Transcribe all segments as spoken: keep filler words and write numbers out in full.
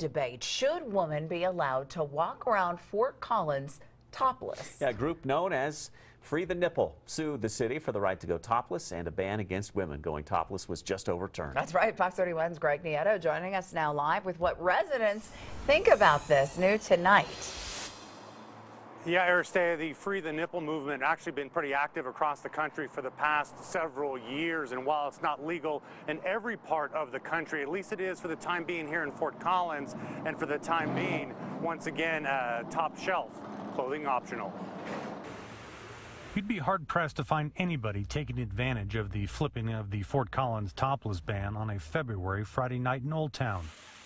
debate. Should women be allowed to walk around Fort Collins topless? Yeah, a group known as Free the Nipple sued the city for the right to go topless, and a ban against women going topless was just overturned. That's right. Fox thirty-one's Greg Nieto joining us now live with what residents think about this. New tonight. Yeah, Aristea, the Free the Nipple movement actually been pretty active across the country for the past several years. And while it's not legal in every part of the country, at least it is for the time being here in Fort Collins. And for the time being, once again, uh, top shelf, clothing optional. You'd be hard-pressed to find anybody taking advantage of the flipping of the Fort Collins topless ban on a February Friday night in Old Town.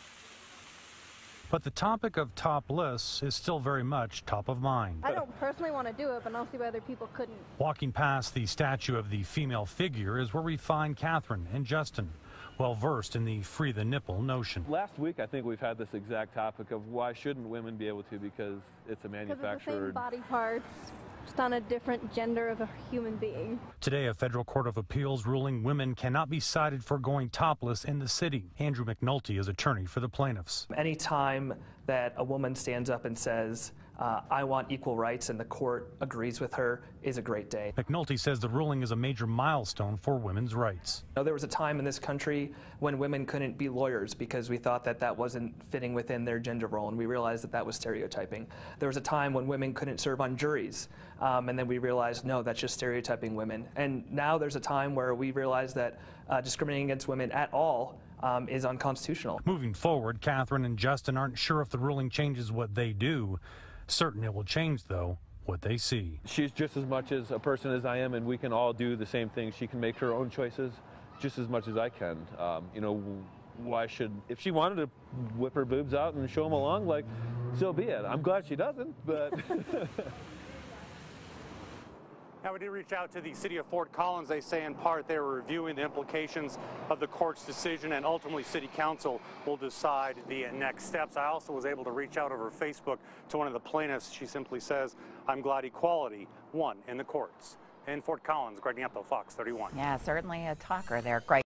But the topic of topless is still very much top of mind. I don't personally want to do it, but I don't see why other people couldn't. Walking past the statue of the female figure is where we find Catherine and Justin, well versed in the Free the Nipple notion. Last week, I think we've had this exact topic of why shouldn't women be able to, because it's a manufactured... Because it's the same body parts, just on a different gender of a human being. Today, a federal court of appeals ruling women cannot be cited for going topless in the city. Andrew McNulty is attorney for the plaintiffs. Anytime that a woman stands up and says, uh, I want equal rights, and the court agrees with her, is a great day. McNulty says the ruling is a major milestone for women's rights. Now, there was a time in this country when women couldn't be lawyers because we thought that that wasn't fitting within their gender role, and we realized that that was stereotyping. There was a time when women couldn't serve on juries, um, and then we realized, no, that's just stereotyping women. And now there's a time where we realize that uh, discriminating against women at all um, is unconstitutional. Moving forward, Catherine and Justin aren't sure if the ruling changes what they do. Certain it will change, though, what they see. She's just as much as a person as I am, and we can all do the same thing. She can make her own choices just as much as I can. Um, you know, why should, if she wanted to whip her boobs out and show them along, like, so be it. I'm glad she doesn't, but... Now, we did reach out to the city of Fort Collins. They say in part they were reviewing the implications of the court's decision, and ultimately city council will decide the next steps. I also was able to reach out over Facebook to one of the plaintiffs. She simply says, I'm glad equality won in the courts. In Fort Collins, Greg Nieto, Fox thirty-one. Yeah, certainly a talker there. Greg.